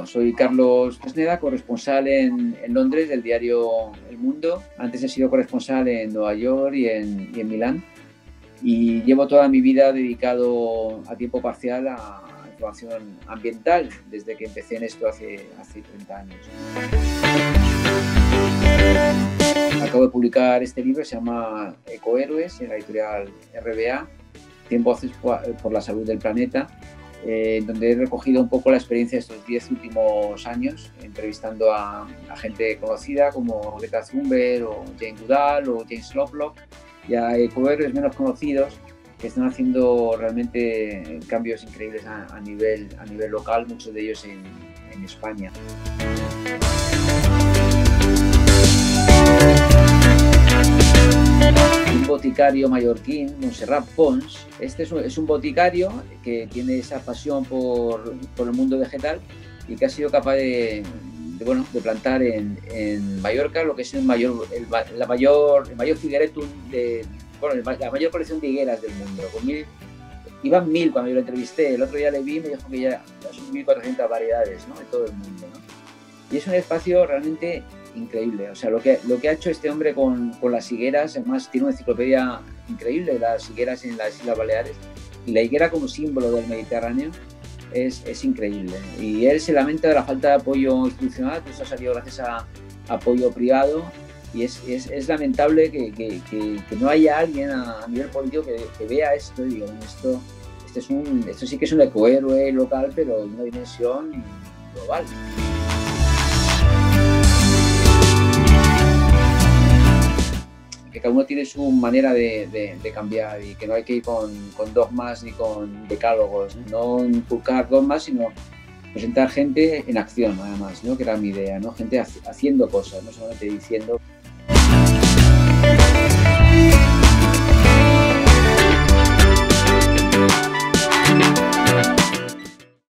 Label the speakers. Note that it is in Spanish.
Speaker 1: soy Carlos Fresneda, corresponsal en Londres del diario El Mundo. Antes he sido corresponsal en Nueva York y en Milán. Y llevo toda mi vida dedicado a tiempo parcial a información ambiental, desde que empecé en esto hace 30 años. Acabo de publicar este libro, se llama Ecohéroes, en la editorial RBA, Tiempo Haces por la salud del planeta, donde he recogido un poco la experiencia de estos 10 últimos años, entrevistando a gente conocida como Greta Thunberg o Jane Goodall o James Lovelock, y a ecohéroes menos conocidos que están haciendo realmente cambios increíbles a nivel local, muchos de ellos en España. Un boticario mallorquín, Montserrat Pons. Este es un boticario que tiene esa pasión por el mundo vegetal y que ha sido capaz de plantar en Mallorca lo que es el mayor figueretum la mayor colección de higueras del mundo. Iban 1000 cuando yo lo entrevisté. El otro día le vi y me dijo que ya son 1400 variedades, ¿no?, en todo el mundo, ¿no? Y es un espacio realmente increíble. O sea, lo que ha hecho este hombre con las higueras, además tiene una enciclopedia increíble de las higueras en las Islas Baleares, y la higuera como símbolo del Mediterráneo es increíble. Y él se lamenta de la falta de apoyo institucional, que eso ha salido gracias a apoyo privado, y es lamentable que no haya alguien a nivel político que vea esto y diga, esto sí que es un ecohéroe local, pero de una dimensión global. Que cada uno tiene su manera de cambiar y que no hay que ir con dogmas ni con decálogos, no inculcar dogmas, sino presentar gente en acción, además, ¿no?, que era mi idea, ¿no?, gente haciendo cosas, no solamente diciendo.